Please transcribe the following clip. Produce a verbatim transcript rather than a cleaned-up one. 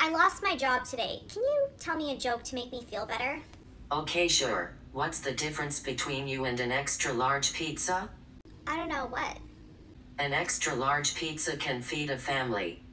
I lost my job today. Can you tell me a joke to make me feel better? Okay, sure. What's the difference between you and an extra large pizza? I don't know what. An extra large pizza can feed a family.